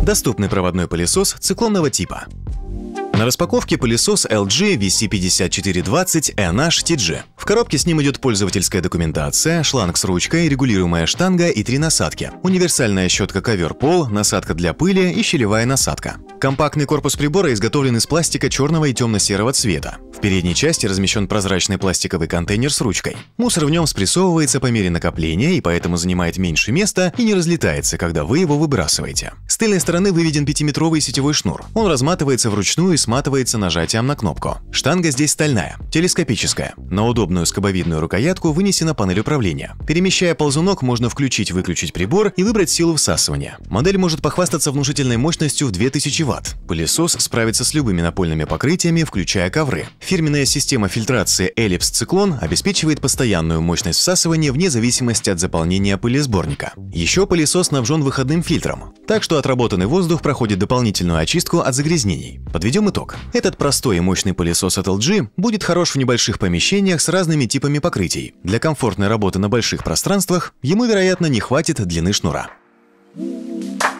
Доступный проводной пылесос циклонного типа. На распаковке пылесос LG VC5420 NH-TG. В коробке с ним идет пользовательская документация, шланг с ручкой, регулируемая штанга и 3 насадки. Универсальная щетка ковер-пол, насадка для пыли и щелевая насадка. Компактный корпус прибора изготовлен из пластика черного и темно-серого цвета. В передней части размещен прозрачный пластиковый контейнер с ручкой. Мусор в нем спрессовывается по мере накопления и поэтому занимает меньше места и не разлетается, когда вы его выбрасываете. С тыльной стороны выведен 5-метровый сетевой шнур. Он разматывается вручную и сматывается нажатием на кнопку. Штанга здесь стальная, телескопическая. На удобную скобовидную рукоятку вынесена панель управления. Перемещая ползунок, можно включить-выключить прибор и выбрать силу всасывания. Модель может похвастаться внушительной мощностью в 2000 Вт. Пылесос справится с любыми напольными покрытиями, включая ковры. Фирменная система фильтрации Ellipse Циклон обеспечивает постоянную мощность всасывания вне зависимости от заполнения пылесборника. Еще пылесос снабжен выходным фильтром, так что отработанный воздух проходит дополнительную очистку от загрязнений. Подведем итог. Этот простой и мощный пылесос от LG будет хорош в небольших помещениях с разными типами покрытий. Для комфортной работы на больших пространствах ему, вероятно, не хватит длины шнура.